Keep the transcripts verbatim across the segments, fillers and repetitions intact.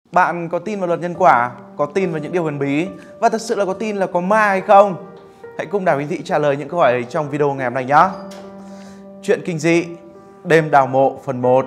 Bạn có tin vào luật nhân quả, có tin vào những điều huyền bí và thật sự là có tin là có ma hay không? Hãy cùng Đào Minh Thị trả lời những câu hỏi trong video ngày hôm nay nhé. Chuyện kinh dị, đêm đào mộ phần một.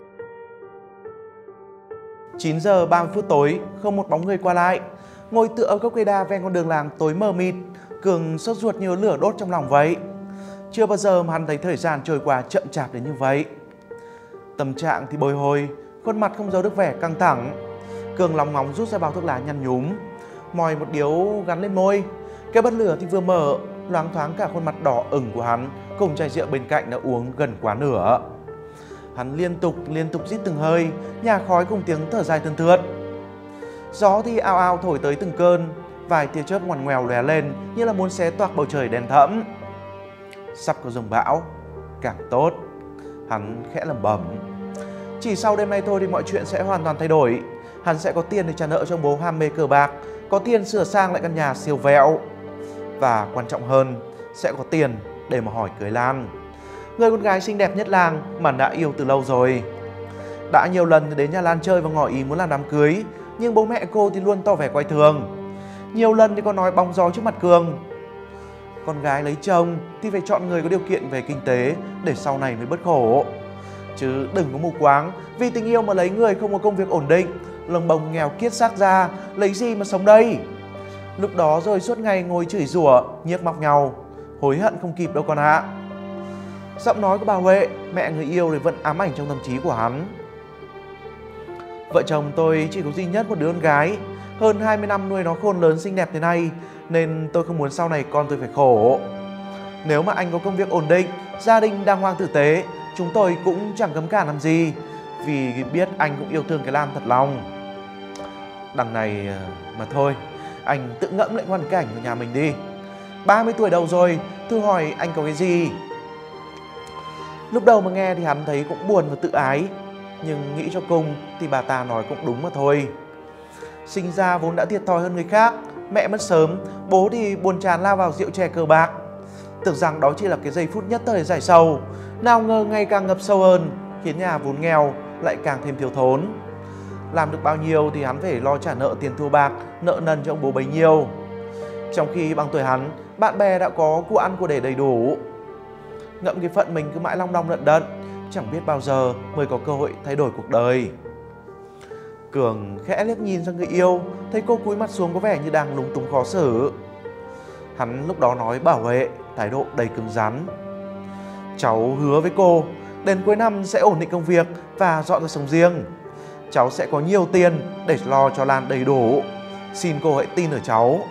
chín giờ ba mươi phút tối, không một bóng người qua lại. Ngồi tựa ở gốc cây đa ven con đường làng tối mờ mịt, Cường sốt ruột như lửa đốt trong lòng vậy. Chưa bao giờ mà hắn thấy thời gian trôi qua chậm chạp đến như vậy. Tâm trạng thì bồi hồi, khuôn mặt không giấu được vẻ căng thẳng. Cường lòng ngóng rút ra bao thuốc lá nhăn nhúm, mòi một điếu gắn lên môi. Cái bật lửa thì vừa mở, loáng thoáng cả khuôn mặt đỏ ửng của hắn cùng chai rượu bên cạnh đã uống gần quá nửa. Hắn liên tục liên tục rít từng hơi, nhà khói cùng tiếng thở dài thườn thượt. Gió thì ao ao thổi tới từng cơn, vài tia chớp ngoằn ngoèo lóe lên như là muốn xé toạc bầu trời đen thẫm. Sắp có dòng bão, càng tốt, hắn khẽ lẩm bẩm. Chỉ sau đêm nay thôi thì mọi chuyện sẽ hoàn toàn thay đổi. Hắn sẽ có tiền để trả nợ cho bố ham mê cờ bạc, có tiền sửa sang lại căn nhà siêu vẹo, và quan trọng hơn, sẽ có tiền để mà hỏi cưới Lan, người con gái xinh đẹp nhất làng mà đã yêu từ lâu rồi. Đã nhiều lần đến nhà Lan chơi và ngỏ ý muốn làm đám cưới, nhưng bố mẹ cô thì luôn tỏ vẻ coi thường. Nhiều lần thì có nói bóng gió trước mặt Cường. Con gái lấy chồng thì phải chọn người có điều kiện về kinh tế để sau này mới bớt khổ, chứ đừng có mù quáng vì tình yêu mà lấy người không có công việc ổn định, lồng bồng nghèo kiết xác ra, lấy gì mà sống đây. Lúc đó rồi suốt ngày ngồi chửi rủa, nhiếc móc nhau, hối hận không kịp đâu con ạ. Giọng nói của bà Huệ, mẹ người yêu thì vẫn ám ảnh trong tâm trí của hắn. Vợ chồng tôi chỉ có duy nhất một đứa con gái, hơn hai mươi năm nuôi nó khôn lớn xinh đẹp thế này, nên tôi không muốn sau này con tôi phải khổ. Nếu mà anh có công việc ổn định, gia đình đàng hoàng tử tế, chúng tôi cũng chẳng cấm cản làm gì, vì biết anh cũng yêu thương cái Lan thật lòng. Đằng này mà thôi, anh tự ngẫm lại hoàn cảnh của nhà mình đi. ba mươi tuổi đầu rồi, thử hỏi anh có cái gì? Lúc đầu mà nghe thì hắn thấy cũng buồn và tự ái, nhưng nghĩ cho cùng thì bà ta nói cũng đúng mà thôi. Sinh ra vốn đã thiệt thòi hơn người khác, mẹ mất sớm, bố thì buồn chán lao vào rượu chè cờ bạc. Tưởng rằng đó chỉ là cái giây phút nhất thời giải sầu, nào ngờ ngày càng ngập sâu hơn, khiến nhà vốn nghèo lại càng thêm thiếu thốn. Làm được bao nhiêu thì hắn phải lo trả nợ tiền thua bạc, nợ nần cho ông bố bấy nhiêu. Trong khi bằng tuổi hắn, bạn bè đã có của ăn của để đầy đủ. Ngẫm cái phận mình cứ mãi long đong lận đận, chẳng biết bao giờ mới có cơ hội thay đổi cuộc đời. Cường khẽ liếc nhìn sang người yêu, thấy cô cúi mặt xuống có vẻ như đang lúng túng khó xử. Hắn lúc đó nói bảo Huệ, thái độ đầy cứng rắn. Cháu hứa với cô, đến cuối năm sẽ ổn định công việc và dọn ra sống riêng. Cháu sẽ có nhiều tiền để lo cho Lan đầy đủ. Xin cô hãy tin ở cháu.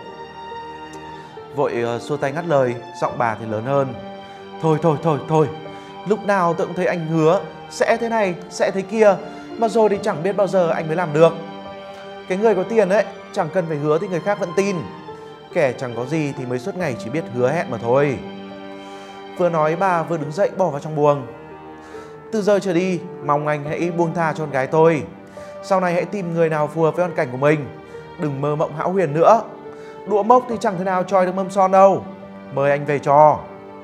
Vội uh, xua tay ngắt lời, giọng bà thì lớn hơn. Thôi thôi thôi thôi, lúc nào tôi cũng thấy anh hứa sẽ thế này, sẽ thế kia, mà rồi thì chẳng biết bao giờ anh mới làm được. Cái người có tiền ấy, chẳng cần phải hứa thì người khác vẫn tin. Kẻ chẳng có gì thì mới suốt ngày chỉ biết hứa hẹn mà thôi. Vừa nói bà vừa đứng dậy bỏ vào trong buồng. Từ giờ trở đi, mong anh hãy buông tha cho con gái tôi. Sau này hãy tìm người nào phù hợp với hoàn cảnh của mình. Đừng mơ mộng hão huyền nữa. Đũa mốc thì chẳng thể nào choi được mâm son đâu. Mời anh về cho.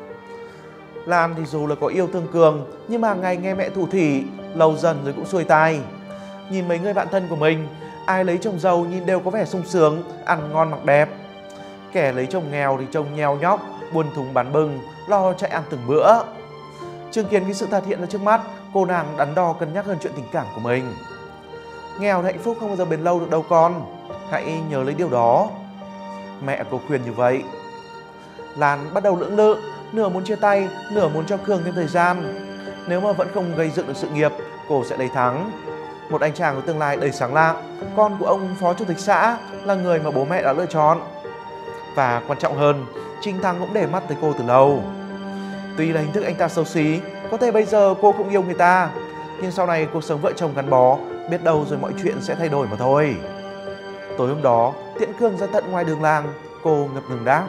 Lan thì dù là có yêu thương Cường, nhưng mà ngày nghe mẹ thủ thỉ, lâu dần rồi cũng xuôi tai. Nhìn mấy người bạn thân của mình, ai lấy chồng giàu nhìn đều có vẻ sung sướng, ăn ngon mặc đẹp. Kẻ lấy chồng nghèo thì trông nheo nhóc, buôn thúng bán bưng, lo chạy ăn từng bữa. Chứng kiến cái sự thật hiện ra trước mắt, cô nàng đắn đo cân nhắc hơn chuyện tình cảm của mình. Nghèo thì hạnh phúc không bao giờ bền lâu được đâu con, hãy nhớ lấy điều đó. Mẹ cô khuyên như vậy. Lan bắt đầu lưỡng lự, nửa muốn chia tay, nửa muốn cho Cường thêm thời gian. Nếu mà vẫn không gây dựng được sự nghiệp, cô sẽ lấy thắng. Một anh chàng có tương lai đầy sáng lạng, con của ông phó chủ tịch xã, là người mà bố mẹ đã lựa chọn. Và quan trọng hơn, Trinh Thắng cũng để mắt tới cô từ lâu. Tuy là hình thức anh ta xấu xí, có thể bây giờ cô không yêu người ta, nhưng sau này cuộc sống vợ chồng gắn bó, biết đâu rồi mọi chuyện sẽ thay đổi mà thôi. Tối hôm đó, tiễn Cường ra tận ngoài đường làng, cô ngập ngừng đáp.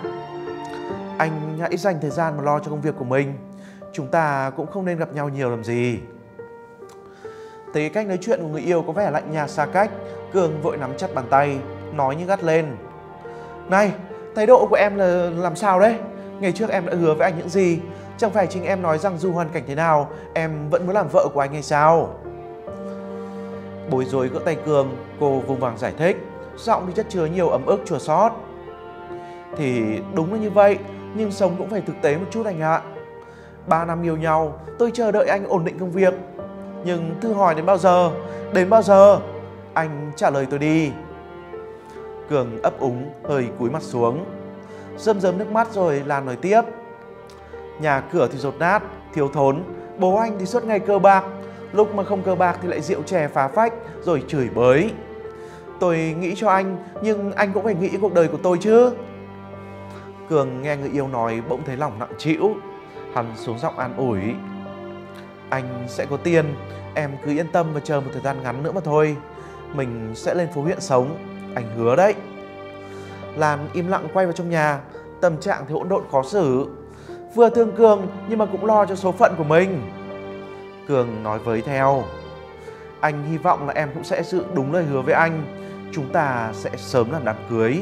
Anh hãy dành thời gian mà lo cho công việc của mình. Chúng ta cũng không nên gặp nhau nhiều làm gì. Thấy cách nói chuyện của người yêu có vẻ lạnh nhạt xa cách, Cường vội nắm chặt bàn tay, nói như gắt lên. Này, thái độ của em là làm sao đấy? Ngày trước em đã hứa với anh những gì? Chẳng phải chính em nói rằng dù hoàn cảnh thế nào, em vẫn muốn làm vợ của anh hay sao? Bối rối gỡ tay Cường, cô vùng vàng giải thích, giọng thì chất chứa nhiều ấm ức chua xót. Thì đúng là như vậy, nhưng sống cũng phải thực tế một chút anh ạ. Ba năm yêu nhau, tôi chờ đợi anh ổn định công việc. Nhưng thử hỏi đến bao giờ, đến bao giờ? Anh trả lời tôi đi. Cường ấp úng, hơi cúi mặt xuống, rơm rớm nước mắt rồi Lan nói tiếp. Nhà cửa thì dột nát, thiếu thốn, bố anh thì suốt ngày cờ bạc. Lúc mà không cờ bạc thì lại rượu chè phá phách, rồi chửi bới. Tôi nghĩ cho anh, nhưng anh cũng phải nghĩ cuộc đời của tôi chứ. Cường nghe người yêu nói bỗng thấy lòng nặng trĩu. Hắn xuống giọng an ủi. Anh sẽ có tiền, em cứ yên tâm và chờ một thời gian ngắn nữa mà thôi. Mình sẽ lên phố huyện sống, anh hứa đấy. Lan im lặng quay vào trong nhà, tâm trạng thì hỗn độn khó xử. Vừa thương Cường nhưng mà cũng lo cho số phận của mình. Cường nói với theo. Anh hy vọng là em cũng sẽ giữ đúng lời hứa với anh. Chúng ta sẽ sớm làm đám cưới.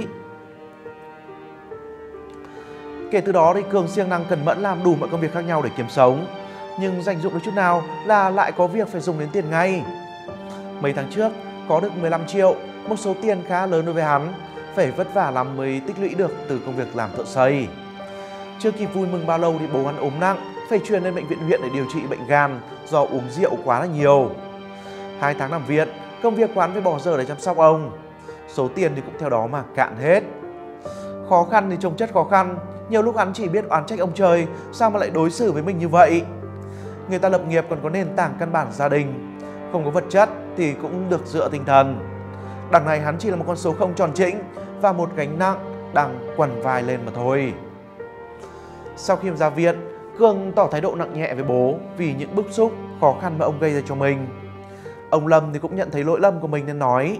Kể từ đó thì Cường siêng năng cẩn mẫn làm đủ mọi công việc khác nhau để kiếm sống. Nhưng dành dụm được chút nào là lại có việc phải dùng đến tiền ngay. Mấy tháng trước có được mười lăm triệu, một số tiền khá lớn đối với hắn. Phải vất vả lắm mới tích lũy được từ công việc làm thợ xây. Chưa kịp vui mừng bao lâu thì bố hắn ốm nặng, phải chuyển lên bệnh viện huyện để điều trị bệnh gan do uống rượu quá là nhiều. Hai tháng nằm viện, công việc quán phải bỏ giờ để chăm sóc ông. Số tiền thì cũng theo đó mà cạn hết. Khó khăn thì chồng chất khó khăn, nhiều lúc hắn chỉ biết oán trách ông trời, sao mà lại đối xử với mình như vậy. Người ta lập nghiệp còn có nền tảng căn bản gia đình, không có vật chất thì cũng được dựa tinh thần. Đằng này hắn chỉ là một con số không tròn trĩnh và một gánh nặng đang quằn vai lên mà thôi. Sau khi ra viện, Cường tỏ thái độ nặng nhẹ với bố vì những bức xúc, khó khăn mà ông gây ra cho mình. Ông Lâm thì cũng nhận thấy lỗi lầm của mình nên nói.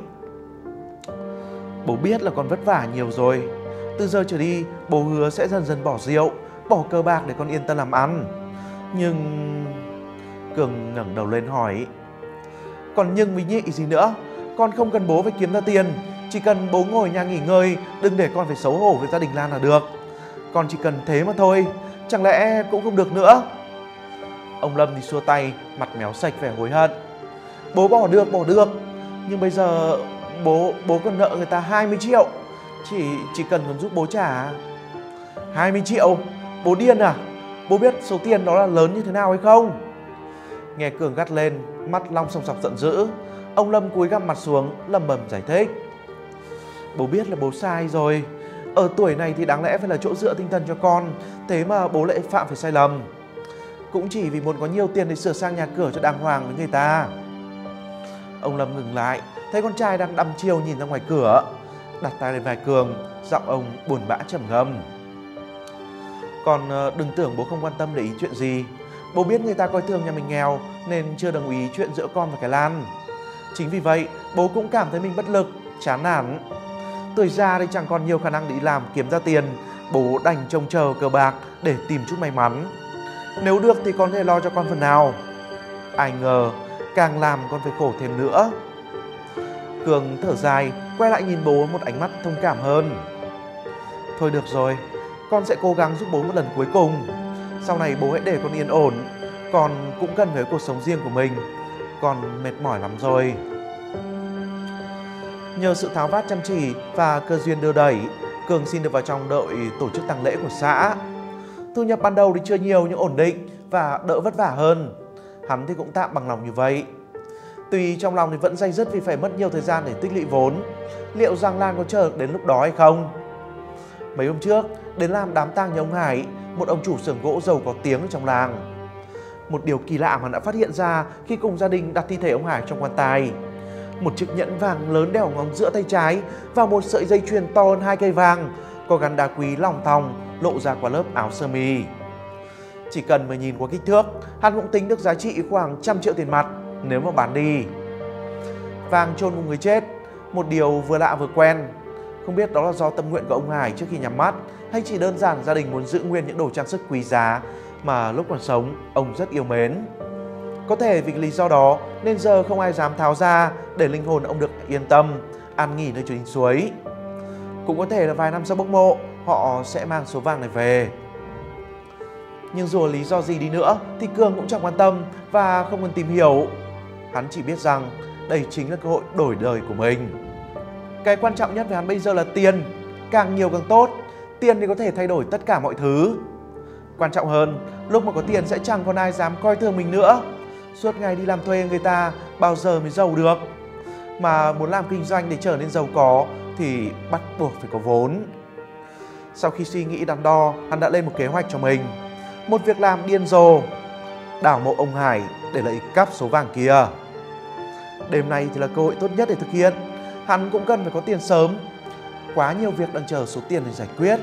Bố biết là con vất vả nhiều rồi. Từ giờ trở đi, bố hứa sẽ dần dần bỏ rượu, bỏ cờ bạc để con yên tâm làm ăn. Nhưng... Cường ngẩng đầu lên hỏi. Còn nhưng với nhị gì nữa? Con không cần bố phải kiếm ra tiền, chỉ cần bố ngồi nhà nghỉ ngơi, đừng để con phải xấu hổ với gia đình Lan là được. Con chỉ cần thế mà thôi, chẳng lẽ cũng không được nữa? Ông Lâm thì xua tay, mặt méo sạch vẻ hối hận. Bố bỏ được, bỏ được. Nhưng bây giờ bố bố còn nợ người ta hai mươi triệu. Chỉ chỉ cần còn giúp bố trả. hai mươi triệu? Bố điên à? Bố biết số tiền đó là lớn như thế nào hay không? Nghe Cường gắt lên, mắt long sòng sọc giận dữ. Ông Lâm cúi gằm mặt xuống, lẩm bẩm giải thích. Bố biết là bố sai rồi. Ở tuổi này thì đáng lẽ phải là chỗ dựa tinh thần cho con, thế mà bố lại phạm phải sai lầm. Cũng chỉ vì muốn có nhiều tiền để sửa sang nhà cửa cho đàng hoàng với người ta. Ông Lâm ngừng lại, thấy con trai đang đăm chiêu nhìn ra ngoài cửa, đặt tay lên vai Cường, giọng ông buồn bã trầm ngâm. Con đừng tưởng bố không quan tâm để ý chuyện gì. Bố biết người ta coi thường nhà mình nghèo nên chưa đồng ý chuyện giữa con và cái Lan. Chính vì vậy bố cũng cảm thấy mình bất lực, chán nản. Tuổi già thì chẳng còn nhiều khả năng đi làm kiếm ra tiền, bố đành trông chờ cờ bạc để tìm chút may mắn. Nếu được thì con có thể lo cho con phần nào. Ai ngờ càng làm con phải khổ thêm nữa. Cường thở dài, quay lại nhìn bố một ánh mắt thông cảm hơn. Thôi được rồi, con sẽ cố gắng giúp bố một lần cuối cùng. Sau này bố hãy để con yên ổn. Con cũng cần phải có cuộc sống riêng của mình. Con mệt mỏi lắm rồi. Nhờ sự tháo vát chăm chỉ và cơ duyên đưa đẩy, Cường xin được vào trong đội tổ chức tang lễ của xã. Thu nhập ban đầu thì chưa nhiều nhưng ổn định và đỡ vất vả hơn. Hắn thì cũng tạm bằng lòng như vậy. Tuy trong lòng thì vẫn day dứt vì phải mất nhiều thời gian để tích lũy vốn. Liệu rằng Lan có chờ đến lúc đó hay không? Mấy hôm trước đến làm đám tang nhà ông Hải, một ông chủ xưởng gỗ giàu có tiếng ở trong làng. Một điều kỳ lạ mà đã phát hiện ra khi cùng gia đình đặt thi thể ông Hải trong quan tài. Một chiếc nhẫn vàng lớn đeo ngón giữa tay trái và một sợi dây chuyền to hơn hai cây vàng, có gắn đá quý lòng thòng lộ ra qua lớp áo sơ mi. Chỉ cần mà nhìn qua kích thước, hắn cũng tính được giá trị khoảng trăm triệu tiền mặt nếu mà bán đi. Vàng chôn cùng người chết, một điều vừa lạ vừa quen. Không biết đó là do tâm nguyện của ông Hải trước khi nhắm mắt, hay chỉ đơn giản gia đình muốn giữ nguyên những đồ trang sức quý giá mà lúc còn sống ông rất yêu mến. Có thể vì lý do đó nên giờ không ai dám tháo ra để linh hồn ông được yên tâm, an nghỉ nơi chốn suối. Cũng có thể là vài năm sau bốc mộ, họ sẽ mang số vàng này về. Nhưng dù lý do gì đi nữa thì Cường cũng chẳng quan tâm và không cần tìm hiểu. Hắn chỉ biết rằng đây chính là cơ hội đổi đời của mình. Cái quan trọng nhất với hắn bây giờ là tiền, càng nhiều càng tốt. Tiền thì có thể thay đổi tất cả mọi thứ. Quan trọng hơn, lúc mà có tiền sẽ chẳng còn ai dám coi thường mình nữa. Suốt ngày đi làm thuê người ta, bao giờ mới giàu được. Mà muốn làm kinh doanh để trở nên giàu có thì bắt buộc phải có vốn. Sau khi suy nghĩ đắn đo, hắn đã lên một kế hoạch cho mình. Một việc làm điên rồ: đào mộ ông Hải để lấy cắp số vàng kia. Đêm nay thì là cơ hội tốt nhất để thực hiện. Hắn cũng cần phải có tiền sớm. Quá nhiều việc đang chờ số tiền để giải quyết.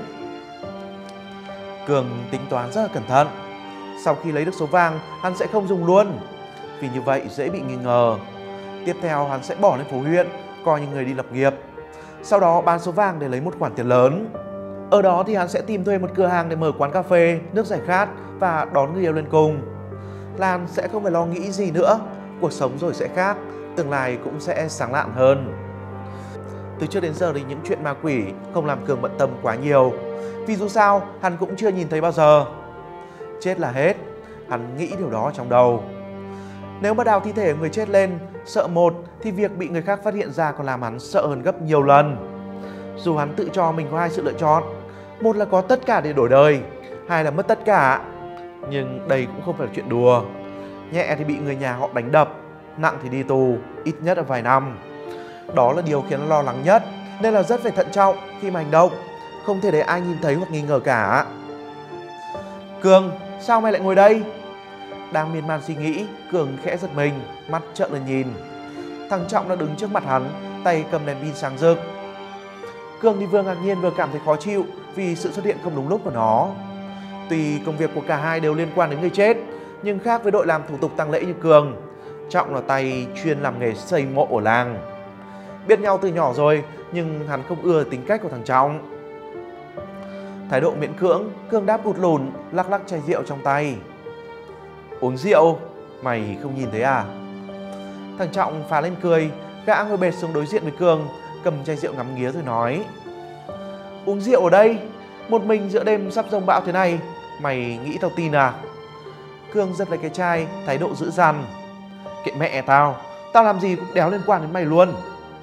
Cường tính toán rất là cẩn thận. Sau khi lấy được số vàng, hắn sẽ không dùng luôn, vì như vậy dễ bị nghi ngờ. Tiếp theo hắn sẽ bỏ lên phố huyện, coi như người đi lập nghiệp. Sau đó bán số vàng để lấy một khoản tiền lớn. Ở đó thì hắn sẽ tìm thuê một cửa hàng để mở quán cà phê, nước giải khát và đón người yêu lên cùng. Lan sẽ không phải lo nghĩ gì nữa. Cuộc sống rồi sẽ khác, tương lai cũng sẽ sáng lạn hơn. Từ trước đến giờ thì những chuyện ma quỷ không làm Cường bận tâm quá nhiều, vì dù sao hắn cũng chưa nhìn thấy bao giờ. Chết là hết, hắn nghĩ điều đó trong đầu. Nếu mà đào thi thể người chết lên, sợ một thì việc bị người khác phát hiện ra còn làm hắn sợ hơn gấp nhiều lần. Dù hắn tự cho mình có hai sự lựa chọn, một là có tất cả để đổi đời, hai là mất tất cả. Nhưng đây cũng không phải là chuyện đùa. Nhẹ thì bị người nhà họ đánh đập, nặng thì đi tù, ít nhất là vài năm. Đó là điều khiến hắn lo lắng nhất, nên là rất phải thận trọng khi mà hành động, không thể để ai nhìn thấy hoặc nghi ngờ cả. Cường, sao mày lại ngồi đây? Đang miên man suy nghĩ, Cường khẽ giật mình, mắt trợn lên nhìn. Thằng Trọng đã đứng trước mặt hắn, tay cầm đèn pin sáng rực. Cường thì vừa ngạc nhiên vừa cảm thấy khó chịu vì sự xuất hiện không đúng lúc của nó. Tuy công việc của cả hai đều liên quan đến người chết, nhưng khác với đội làm thủ tục tang lễ như Cường, Trọng là tay chuyên làm nghề xây mộ ở làng. Biết nhau từ nhỏ rồi, nhưng hắn không ưa tính cách của thằng Trọng. Thái độ miễn cưỡng, Cường đáp cụt lùn, lắc lắc chai rượu trong tay. Uống rượu? Mày không nhìn thấy à? Thằng Trọng phá lên cười, gã ngồi bệt xuống đối diện với Cường, cầm chai rượu ngắm nghía rồi nói. Uống rượu ở đây? Một mình giữa đêm sắp giông bão thế này, mày nghĩ tao tin à? Cường giật lấy cái chai, thái độ dữ dằn. Kệ mẹ tao, tao làm gì cũng đéo liên quan đến mày luôn.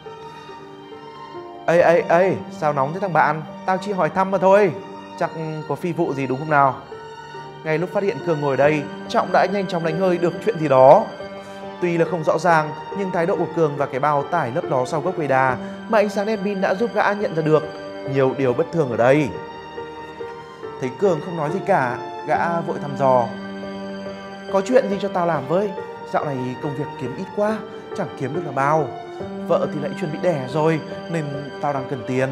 Ê ê ê, sao nóng thế thằng bạn? Tao chỉ hỏi thăm mà thôi, chắc có phi vụ gì đúng không nào? Ngay lúc phát hiện Cường ngồi đây, Trọng đã nhanh chóng đánh hơi được chuyện gì đó. Tuy là không rõ ràng, nhưng thái độ của Cường và cái bao tải lấp ló sau gốc cây đà mà ánh sáng đèn pin đã giúp gã nhận ra được nhiều điều bất thường ở đây. Thấy Cường không nói gì cả, gã vội thăm dò. Có chuyện gì cho tao làm với? Dạo này công việc kiếm ít quá, chẳng kiếm được là bao. Vợ thì lại chuẩn bị đẻ rồi, nên tao đang cần tiền.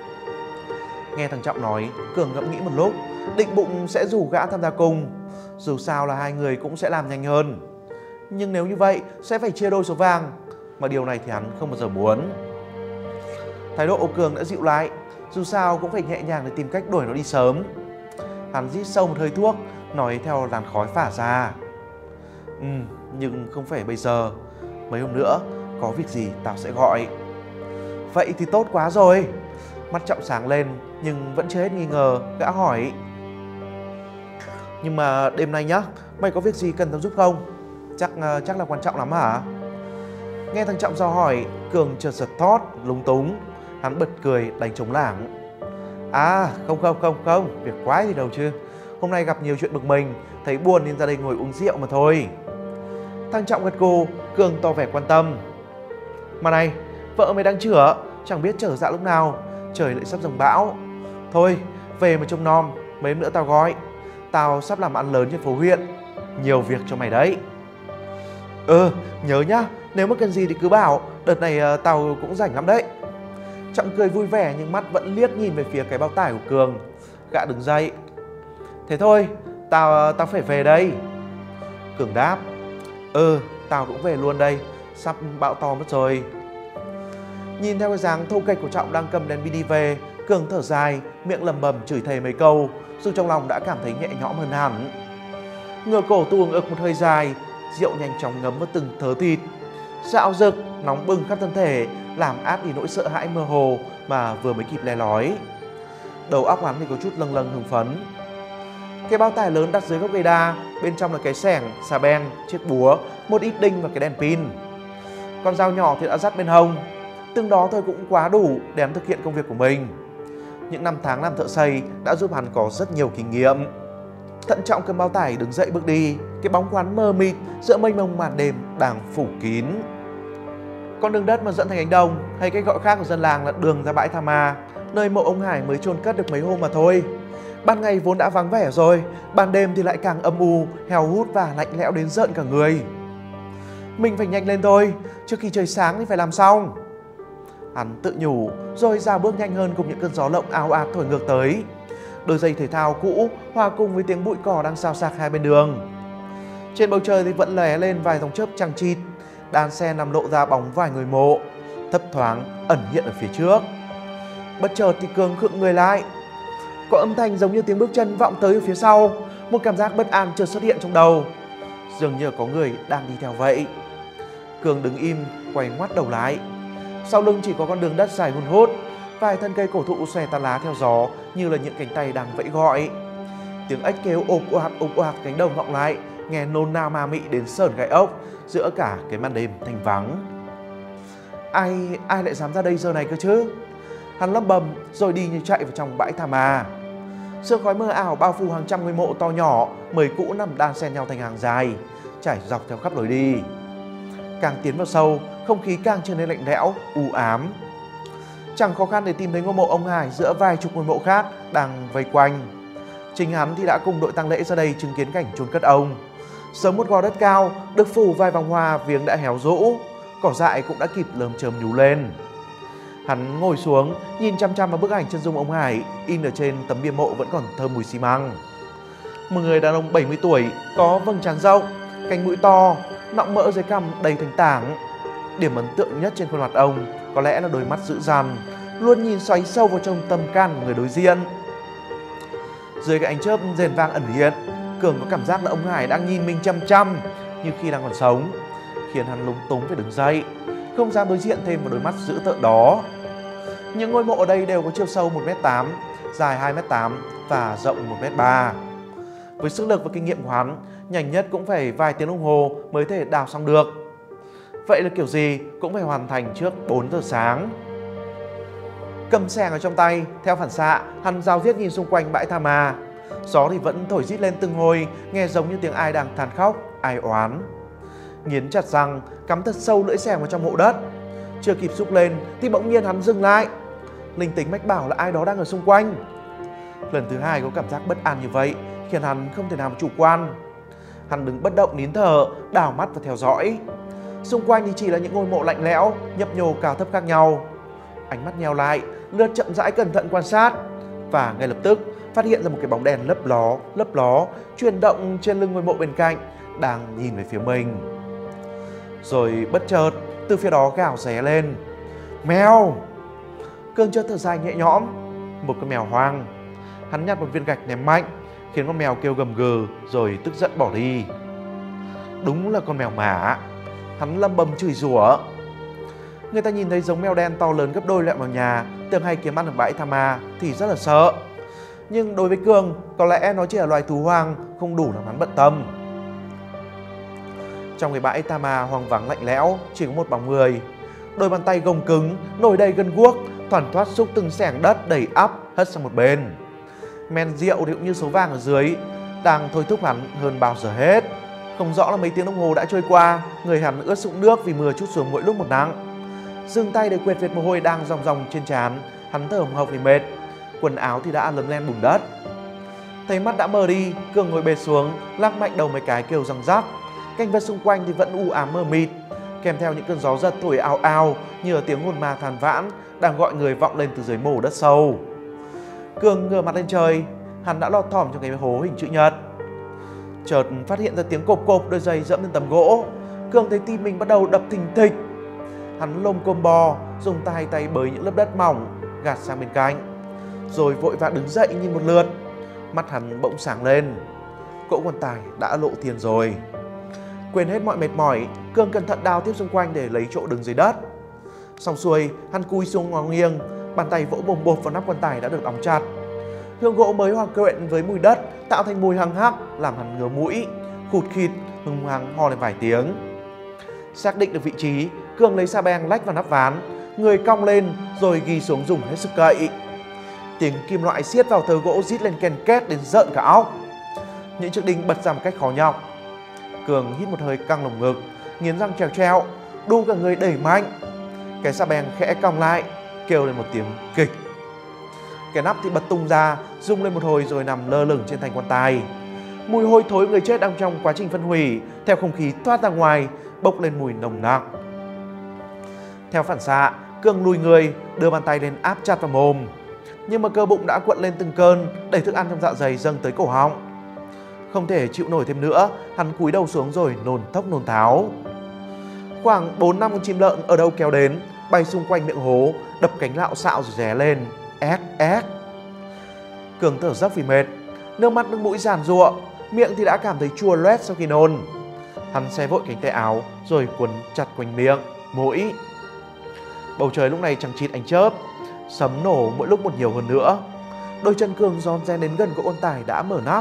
Nghe thằng Trọng nói, Cường ngẫm nghĩ một lúc, định bụng sẽ rủ gã tham gia cùng. Dù sao là hai người cũng sẽ làm nhanh hơn. Nhưng nếu như vậy sẽ phải chia đôi số vàng, mà điều này thì hắn không bao giờ muốn. Thái độ của Cường đã dịu lại, dù sao cũng phải nhẹ nhàng để tìm cách đuổi nó đi sớm. Hắn rít sâu một hơi thuốc, nói theo làn khói phả ra. Ừ, nhưng không phải bây giờ. Mấy hôm nữa có việc gì tao sẽ gọi. Vậy thì tốt quá rồi. Mắt Trọng sáng lên, nhưng vẫn chưa hết nghi ngờ, gã hỏi. Nhưng mà đêm nay nhá, mày có việc gì cần tao giúp không? Chắc chắc là quan trọng lắm hả? Nghe thằng Trọng dò hỏi, Cường chợt giật thót, lúng túng. Hắn bật cười đánh trống lảng. À không không không không, việc quái gì đâu chứ. Hôm nay gặp nhiều chuyện bực mình, thấy buồn nên ra đây ngồi uống rượu mà thôi. Thằng Trọng gật gù, Cường tỏ vẻ quan tâm. Mà này, vợ mày đang chữa, chẳng biết trở dạ lúc nào, trời lại sắp giông bão. Thôi, về mà trông nom, mấy hôm nữa tao gọi. Tao sắp làm ăn lớn trên phố huyện, nhiều việc cho mày đấy. Ừ, nhớ nhá, nếu mà cần gì thì cứ bảo, đợt này uh, tao cũng rảnh lắm đấy. Trọng cười vui vẻ nhưng mắt vẫn liếc nhìn về phía cái bao tải của Cường. Gã đứng dậy. Thế thôi, tao tao phải về đây. Cường đáp. Ừ, tao cũng về luôn đây, sắp bão to mất rồi. Nhìn theo cái dáng thô kệch của Trọng đang cầm đèn pin đi về, Cường thở dài, miệng lầm bầm chửi thề mấy câu, dù trong lòng đã cảm thấy nhẹ nhõm hơn hẳn. Ngửa cổ tuồng ực một hơi dài, rượu nhanh chóng ngấm vào từng thớ thịt. Dạo rực, nóng bừng khắp thân thể, làm át đi nỗi sợ hãi mơ hồ mà vừa mới kịp le lói. Đầu óc hắn thì có chút lâng lâng hưng phấn. Cái bao tải lớn đặt dưới gốc cây đa, bên trong là cái xẻng, xà beng, chiếc búa, một ít đinh và cái đèn pin. Con dao nhỏ thì đã dắt bên hông. Từng đó thôi cũng quá đủ để hắn thực hiện công việc của mình. Những năm tháng làm thợ xây đã giúp hắn có rất nhiều kinh nghiệm. Thận trọng cầm bao tải đứng dậy bước đi, cái bóng quán mờ mịt giữa mênh mông màn đêm đang phủ kín. Con đường đất mà dẫn thành cánh đồng, hay cách gọi khác của dân làng là đường ra bãi Tha Ma, nơi mộ ông Hải mới chôn cất được mấy hôm mà thôi. Ban ngày vốn đã vắng vẻ rồi, ban đêm thì lại càng âm u, heo hút và lạnh lẽo đến rợn cả người. Mình phải nhanh lên thôi, trước khi trời sáng thì phải làm xong. Hắn tự nhủ, rồi ra bước nhanh hơn cùng những cơn gió lộng ào ạt thổi ngược tới. Đôi giày thể thao cũ hòa cùng với tiếng bụi cỏ đang xào xạc hai bên đường. Trên bầu trời thì vẫn lóe lên vài dòng chớp chằng chịt, đan xen làm lộ ra bóng vài người mộ, thấp thoáng ẩn hiện ở phía trước. Bất chợt thì Cường khựng người lại. Có âm thanh giống như tiếng bước chân vọng tới ở phía sau. Một cảm giác bất an chợt xuất hiện trong đầu, dường như có người đang đi theo vậy. Cường đứng im, quay ngoắt đầu lại. Sau lưng chỉ có con đường đất dài hun hút, vài thân cây cổ thụ xòe tán lá theo gió như là những cánh tay đang vẫy gọi. Tiếng ếch kêu ộp oạt ộp oạt cánh đồng vọng lại, nghe nôn nao ma mị đến sởn gai ốc giữa cả cái màn đêm thanh vắng. Ai ai lại dám ra đây giờ này cơ chứ? Hắn lẩm bẩm rồi đi như chạy vào trong bãi Tha Ma. Sương khói mờ ảo bao phủ hàng trăm ngôi mộ to nhỏ, mới cũ nằm đan xen nhau thành hàng dài, trải dọc theo khắp lối đi. Càng tiến vào sâu, không khí càng trở nên lạnh lẽo, u ám. Chẳng khó khăn để tìm thấy ngôi mộ ông Hải giữa vài chục ngôi mộ khác đang vây quanh. Chính hắn thì đã cùng đội tang lễ ra đây chứng kiến cảnh chôn cất ông. Sống một gò đất cao, được phủ vài vòng hoa viếng đã héo rũ, cỏ dại cũng đã kịp lởm chởm nhú lên. Hắn ngồi xuống, nhìn chăm chăm vào bức ảnh chân dung ông Hải in ở trên tấm bia mộ vẫn còn thơm mùi xi măng. Một người đàn ông bảy mươi tuổi, có vầng trán rộng, cánh mũi to, nọng mỡ dưới cằm đầy thành tảng. Điểm ấn tượng nhất trên khuôn mặt ông có lẽ là đôi mắt dữ dằn, luôn nhìn xoáy sâu vào trong tâm can của người đối diện. Dưới cái ánh chớp rền vang ẩn hiện, Cường có cảm giác là ông Hải đang nhìn mình chăm chăm như khi đang còn sống, khiến hắn lúng túng phải đứng dậy, không dám đối diện thêm vào đôi mắt dữ tợn đó. Những ngôi mộ ở đây đều có chiều sâu một mét tám, dài hai mét tám và rộng một mét ba. Với sức lực và kinh nghiệm của hắn, nhanh nhất cũng phải vài tiếng đồng hồ mới thể đào xong được. Vậy là kiểu gì cũng phải hoàn thành trước bốn giờ sáng. Cầm xẻng ở trong tay, theo phản xạ, hắn rao riết nhìn xung quanh bãi Tha Ma. Gió thì vẫn thổi rít lên từng hồi, nghe giống như tiếng ai đang than khóc, ai oán. Nghiến chặt răng, cắm thật sâu lưỡi xẻng vào trong mộ đất. Chưa kịp xúc lên thì bỗng nhiên hắn dừng lại. Linh tính mách bảo là ai đó đang ở xung quanh. Lần thứ hai có cảm giác bất an như vậy khiến hắn không thể nào chủ quan. Hắn đứng bất động nín thở, đảo mắt và theo dõi. Xung quanh thì chỉ là những ngôi mộ lạnh lẽo, nhấp nhô cao thấp khác nhau. Ánh mắt nheo lại, lướt chậm rãi cẩn thận quan sát, và ngay lập tức phát hiện ra một cái bóng đèn lấp ló, lấp ló chuyển động trên lưng ngôi mộ bên cạnh, đang nhìn về phía mình. Rồi bất chợt từ phía đó gào ré lên: "Mèo!" Cường chợt thở dài nhẹ nhõm. Một con mèo hoang. Hắn nhặt một viên gạch ném mạnh, khiến con mèo kêu gầm gừ rồi tức giận bỏ đi. Đúng là con mèo mả. Hắn lầm bầm chửi rủa. Người ta nhìn thấy giống mèo đen to lớn gấp đôi loại mèo nhà thường hay kiếm ăn ở bãi Tha Ma thì rất là sợ. Nhưng đối với Cường, có lẽ nó chỉ là loài thú hoang, không đủ làm hắn bận tâm. Trong cái bãi Tha Ma hoang vắng lạnh lẽo, chỉ có một bóng người. Đôi bàn tay gồng cứng, nổi đầy gân guốc, thoăn thoắt xúc từng xẻng đất đầy ắp hất sang một bên. Men rượu thì cũng như số vàng ở dưới đang thôi thúc hắn hơn bao giờ hết. Không rõ là mấy tiếng đồng hồ đã trôi qua, người hắn ướt sũng nước vì mưa trút xuống mỗi lúc một nắng. Giương tay để quệt vệt mồ hôi đang ròng ròng trên trán, hắn thở hồng hộc vì mệt. Quần áo thì đã lấm lem bùn đất. Thấy mắt đã mờ đi, Cường ngồi bệt xuống, lắc mạnh đầu mấy cái kêu răng rắc. Cảnh vật xung quanh thì vẫn u ám mờ mịt, kèm theo những cơn gió giật thổi ào ào như là tiếng hồn ma than vãn đang gọi người vọng lên từ dưới mồ đất sâu. Cường ngửa mặt lên trời, hắn đã lọt thỏm trong cái hố hình chữ nhật. Chợt phát hiện ra tiếng cộp cộp đôi giày dẫm lên tấm gỗ. Cường thấy tim mình bắt đầu đập thình thịch. Hắn lồm cồm bò, dùng tay tay bới những lớp đất mỏng gạt sang bên cạnh, rồi vội vã đứng dậy nhìn một lượt. Mắt hắn bỗng sáng lên. Cỗ quan tài đã lộ tiền rồi. Quên hết mọi mệt mỏi, Cường cẩn thận đào tiếp xung quanh để lấy chỗ đứng dưới đất. Xong xuôi, hắn cúi xuống ngó nghiêng, bàn tay vỗ bồm bộp vào nắp quan tài đã được đóng chặt. Hương gỗ mới hòa quyện với mùi đất tạo thành mùi hăng hắc, làm hắn ngứa mũi, khụt khịt, hùng hăng ho lên vài tiếng. Xác định được vị trí, Cường lấy xà beng lách vào nắp ván, người cong lên rồi ghi xuống dùng hết sức cậy. Tiếng kim loại siết vào tờ gỗ rít lên ken két đến rợn cả óc. Những chiếc đinh bật ra một cách khó nhọc. Cường hít một hơi căng lồng ngực, nghiến răng trèo treo, đu cả người đẩy mạnh. Cái xà beng khẽ cong lại, kêu lên một tiếng kịch. Cái nắp thì bật tung ra, rung lên một hồi rồi nằm lơ lửng trên thành quan tài. Mùi hôi thối người chết đang trong quá trình phân hủy theo không khí thoát ra ngoài, bốc lên mùi nồng nặc. Theo phản xạ, Cường lùi người, đưa bàn tay lên áp chặt vào mồm. Nhưng mà cơ bụng đã cuộn lên từng cơn, đẩy thức ăn trong dạ dày dâng tới cổ họng. Không thể chịu nổi thêm nữa, hắn cúi đầu xuống rồi nôn thốc nôn tháo. Khoảng bốn năm con chim lợn ở đâu kéo đến, bay xung quanh miệng hố, đập cánh lạo xạo rồi ré lên, ét ét. Cường thở dốc vì mệt, nước mắt nước mũi giàn giụa, miệng thì đã cảm thấy chua loét sau khi nôn. Hắn xé vội cánh tay áo rồi quấn chặt quanh miệng, mũi. Bầu trời lúc này chẳng chịt ánh chớp, sấm nổ mỗi lúc một nhiều hơn nữa. Đôi chân Cường rón rén đến gần cỗ quan tài đã mở nắp.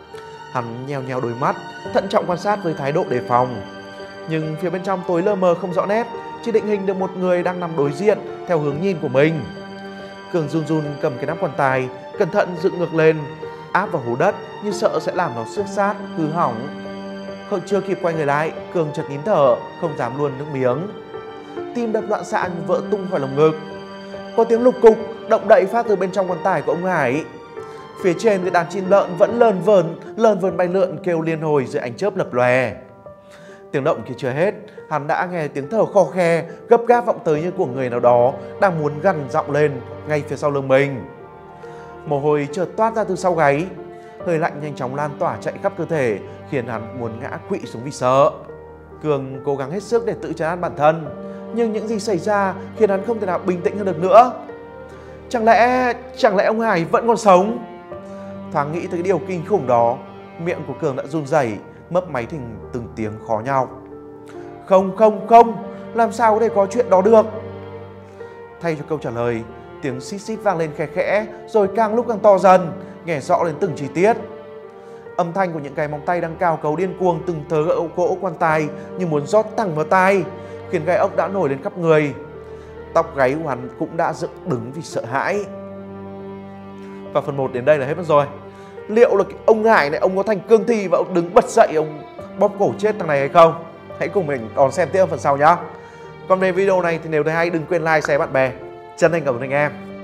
Hắn nheo nheo đôi mắt, thận trọng quan sát với thái độ đề phòng. Nhưng phía bên trong tối lờ mờ không rõ nét, chỉ định hình được một người đang nằm đối diện theo hướng nhìn của mình. Cường run run cầm cái nắp quan tài, cẩn thận dựng ngược lên, áp vào hố đất như sợ sẽ làm nó xước sát, hư hỏng. Không chưa kịp quay người lại, Cường chợt nín thở, không dám luôn nước miếng. Tim đập loạn xạ như vỡ tung khỏi lồng ngực. Có tiếng lục cục động đậy phát từ bên trong quan tài của ông Hải. Phía trên cái đàn chim lợn vẫn lờn vờn, lờn vờn bay lượn kêu liên hồi dưới ánh chớp lập lòe. Tiếng động kia chưa hết, hắn đã nghe tiếng thở khò khe, gấp gáp vọng tới như của người nào đó đang muốn gằn giọng lên ngay phía sau lưng mình. Mồ hôi chợt toát ra từ sau gáy, hơi lạnh nhanh chóng lan tỏa chạy khắp cơ thể, khiến hắn muốn ngã quỵ xuống vì sợ. Cường cố gắng hết sức để tự trấn an bản thân, nhưng những gì xảy ra khiến hắn không thể nào bình tĩnh hơn được nữa. Chẳng lẽ, chẳng lẽ ông Hải vẫn còn sống? Thoáng nghĩ tới cái điều kinh khủng đó, miệng của Cường đã run rẩy, mấp máy thành từng tiếng khó nhọc. Không, không, không, làm sao có thể có chuyện đó được? Thay cho câu trả lời, tiếng xít xít vang lên khe khẽ, rồi càng lúc càng to dần, nghe rõ đến từng chi tiết. Âm thanh của những cái móng tay đang cào cấu điên cuồng từng tớ gỗ gỗ quan tài như muốn rót thẳng vào tai, khiến gai ốc đã nổi lên khắp người. Tóc gáy của hắn cũng đã dựng đứng vì sợ hãi. Và phần một đến đây là hết mất rồi. Liệu là ông Hải này, ông có thành cương thi và ông đứng bật dậy, ông bóp cổ chết thằng này hay không? Hãy cùng mình đón xem tiếp phần sau nhá. Còn về video này thì nếu thấy hay đừng quên like, share bạn bè. Chân thành cảm ơn anh em.